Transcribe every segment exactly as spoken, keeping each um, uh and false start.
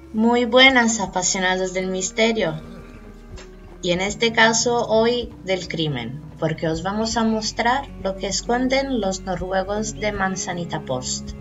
Muy buenas, apasionados del misterio, y en este caso hoy del crimen, porque os vamos a mostrar lo que esconden los noruegos de Manzanita Post.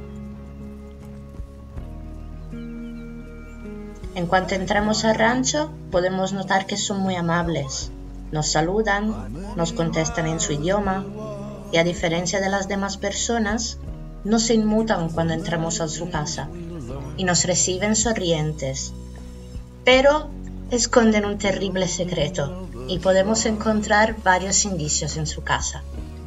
En cuanto entramos al rancho, podemos notar que son muy amables. Nos saludan, nos contestan en su idioma, y a diferencia de las demás personas, no se inmutan cuando entramos a su casa, y nos reciben sonrientes. Pero esconden un terrible secreto, y podemos encontrar varios indicios en su casa.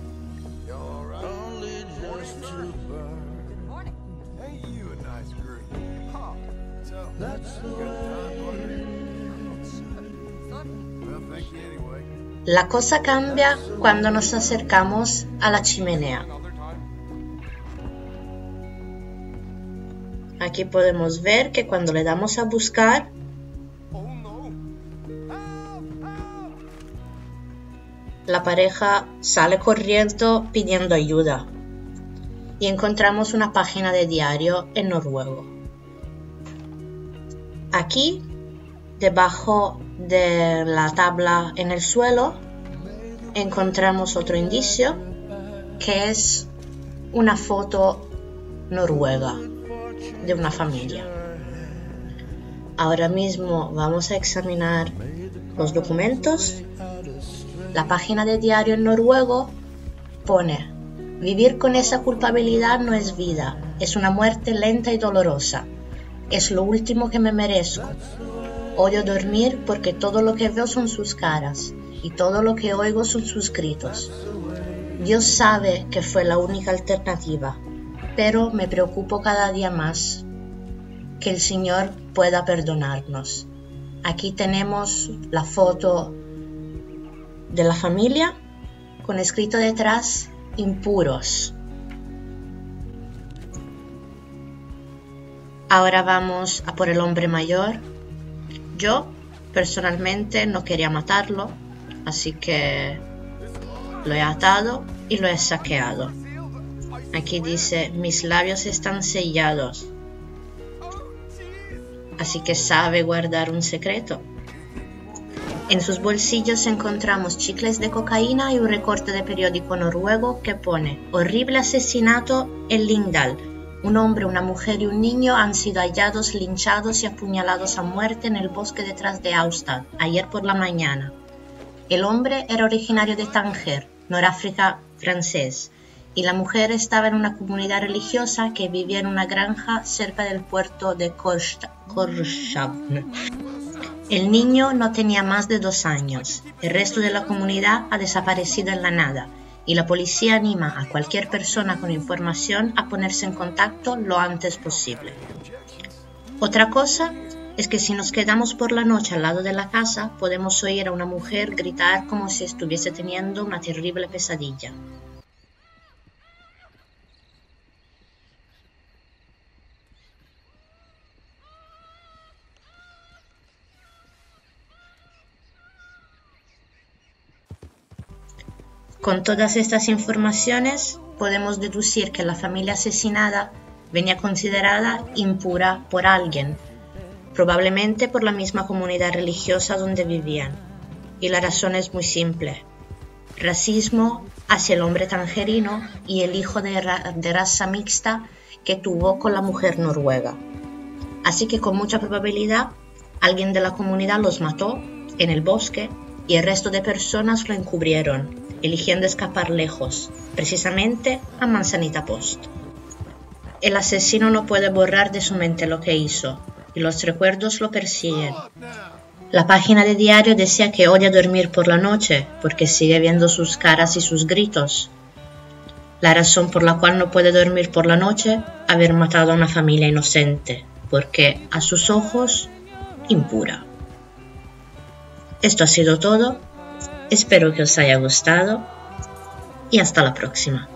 La cosa cambia cuando nos acercamos a la chimenea. Aquí podemos ver que cuando le damos a buscar, la pareja sale corriendo pidiendo ayuda y encontramos una página de diario en noruego. Aquí, debajo de la tabla en el suelo, encontramos otro indicio que es una foto noruega de una familia. Ahora mismo vamos a examinar los documentos. La página de diario en noruego pone: vivir con esa culpabilidad no es vida, es una muerte lenta y dolorosa. Es lo último que me merezco. Odio dormir porque todo lo que veo son sus caras y todo lo que oigo son sus gritos. Dios sabe que fue la única alternativa, pero me preocupo cada día más que el Señor pueda perdonarnos. Aquí tenemos la foto de la familia con escrito detrás: impuros. Ahora vamos a por el hombre mayor. Yo personalmente no quería matarlo, así que lo he atado y lo he saqueado. Aquí dice: mis labios están sellados. Así que sabe guardar un secreto. En sus bolsillos encontramos chicles de cocaína y un recorte de periódico noruego que pone: horrible asesinato en Lyngdal. Un hombre, una mujer y un niño han sido hallados, linchados y apuñalados a muerte en el bosque detrás de Austad, ayer por la mañana. El hombre era originario de Tánger, Noráfrica francés, y la mujer estaba en una comunidad religiosa que vivía en una granja cerca del puerto de Korshavn. El niño no tenía más de dos años. El resto de la comunidad ha desaparecido en la nada, y la policía anima a cualquier persona con información a ponerse en contacto lo antes posible. Otra cosa es que si nos quedamos por la noche al lado de la casa, podemos oír a una mujer gritar como si estuviese teniendo una terrible pesadilla. Con todas estas informaciones, podemos deducir que la familia asesinada venía considerada impura por alguien, probablemente por la misma comunidad religiosa donde vivían. Y la razón es muy simple: racismo hacia el hombre tangerino y el hijo de, ra de raza mixta que tuvo con la mujer noruega. Así que con mucha probabilidad, alguien de la comunidad los mató en el bosque y el resto de personas lo encubrieron, eligiendo escapar lejos, precisamente a Manzanita Post. El asesino no puede borrar de su mente lo que hizo, y los recuerdos lo persiguen. La página de diario decía que odia dormir por la noche, porque sigue viendo sus caras y sus gritos. La razón por la cual no puede dormir por la noche: haber matado a una familia inocente, porque a sus ojos, impura. Esto ha sido todo. Espero que os haya gustado y hasta la próxima.